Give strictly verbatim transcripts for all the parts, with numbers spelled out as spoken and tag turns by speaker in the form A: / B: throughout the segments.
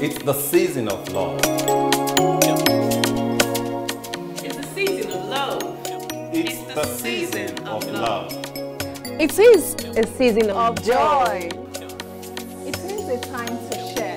A: It's the season of love.
B: It's the season of love.
A: It's,
B: It's the
A: the
B: season
A: season
B: of
A: of
B: love.
A: love.
C: It is a season of,
D: of joy.
C: It is a time to share.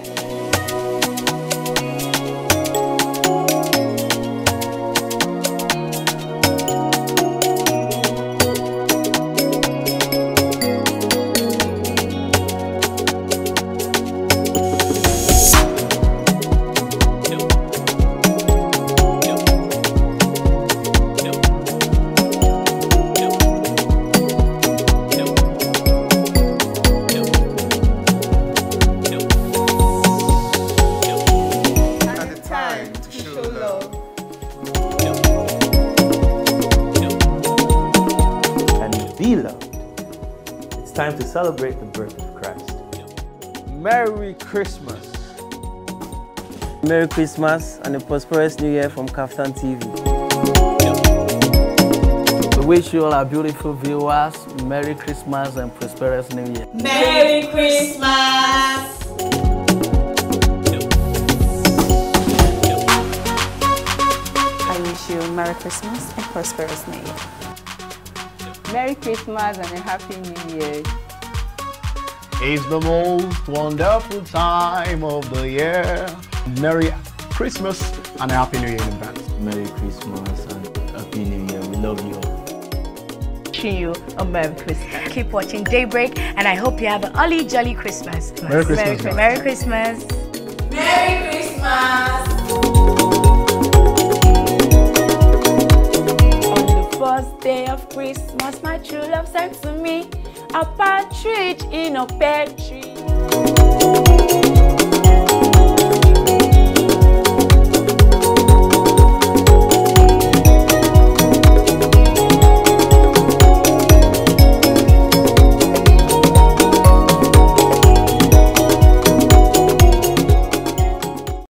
E: Be loved. It's time to celebrate the birth of Christ.
F: Merry Christmas.
G: Merry Christmas and a prosperous New Year from Kaftan T V. We wish you all our beautiful viewers Merry Christmas and prosperous New Year.
B: Merry Christmas!
H: I wish you Merry Christmas and prosperous New Year.
D: Merry Christmas and a Happy New Year.
I: It's the most wonderful time of the year. Merry Christmas and a Happy New Year in advance.
G: Merry Christmas and Happy New Year. We love you all.
H: Wishing you a Merry Christmas. Keep watching Daybreak and I hope you have an early jolly Christmas.
I: Merry Christmas.
H: Merry Christmas.
B: Merry Christmas!
H: First day of Christmas, my true love sent to me a partridge in a pear tree.